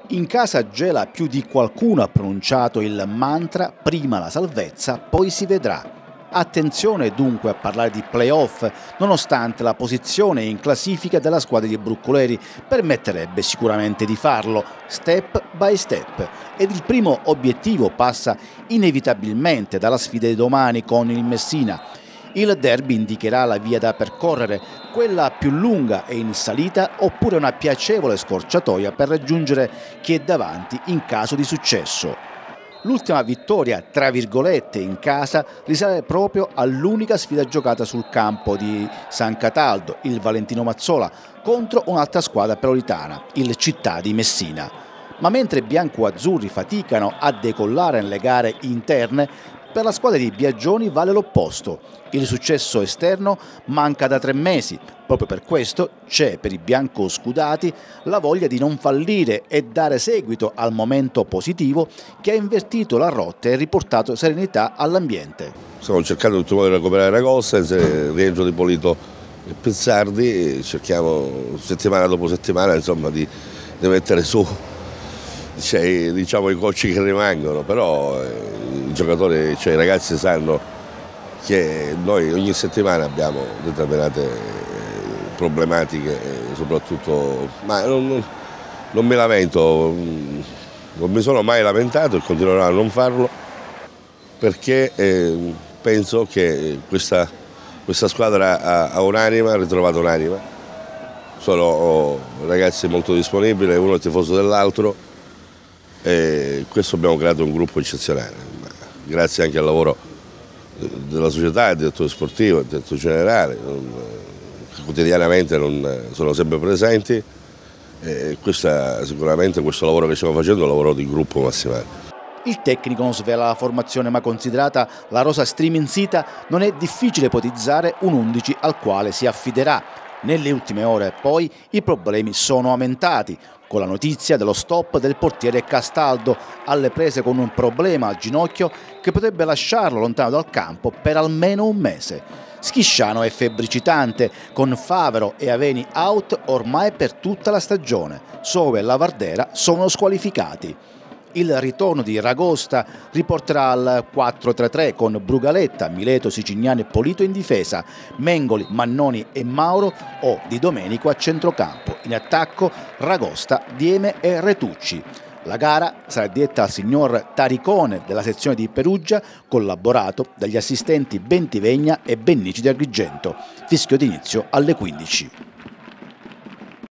In casa gela più di qualcuno ha pronunciato il mantra «prima la salvezza, poi si vedrà». Attenzione dunque a parlare di play-off, nonostante la posizione in classifica della squadra di Broccoleri permetterebbe sicuramente di farlo, step by step. Ed il primo obiettivo passa inevitabilmente dalla sfida di domani con il Messina. Il derby indicherà la via da percorrere, quella più lunga e in salita oppure una piacevole scorciatoia per raggiungere chi è davanti in caso di successo. L'ultima vittoria, tra virgolette, in casa risale proprio all'unica sfida giocata sul campo di San Cataldo, il Valentino Mazzola, contro un'altra squadra peloritana, il Città di Messina. Ma mentre bianco-azzurri faticano a decollare nelle gare interne, per la squadra di Biagioni vale l'opposto. Il successo esterno manca da 3 mesi. Proprio per questo c'è per i biancoscudati la voglia di non fallire e dare seguito al momento positivo che ha invertito la rotta e riportato serenità all'ambiente. Stiamo cercando in tutti i modi di recuperare Ragosta, se rientro di Polito e Pezzardi, cerchiamo settimana dopo settimana insomma, di mettere su diciamo, i cocci che rimangono, però i giocatori, cioè i ragazzi sanno che noi ogni settimana abbiamo determinate problematiche, soprattutto, ma non mi lamento, non mi sono mai lamentato e continuerò a non farlo perché penso che questa squadra ha un'anima, ha ritrovato un'anima, sono ragazzi molto disponibili, uno è tifoso dell'altro. E questo abbiamo creato un gruppo eccezionale, grazie anche al lavoro della società, del direttore sportivo, del direttore generale, che quotidianamente sono sempre presenti e sicuramente questo lavoro che stiamo facendo è un lavoro di gruppo massimale. Il tecnico non svela la formazione, ma considerata la rosa striminzita non è difficile ipotizzare un 11 al quale si affiderà. Nelle ultime ore poi i problemi sono aumentati, con la notizia dello stop del portiere Castaldo alle prese con un problema al ginocchio che potrebbe lasciarlo lontano dal campo per almeno un mese. Schisciano è febbricitante, con Favero e Aveni out ormai per tutta la stagione. Sove e Lavardera sono squalificati. Il ritorno di Ragosta riporterà al 4-3-3 con Brugaletta, Mileto, Sicignani e Polito in difesa, Mengoli, Mannoni e Mauro o Di Domenico a centrocampo. In attacco Ragosta, Dieme e Retucci. La gara sarà diretta al signor Taricone della sezione di Perugia, collaborato dagli assistenti Bentivegna e Bennici di Agrigento. Fischio d'inizio alle 15.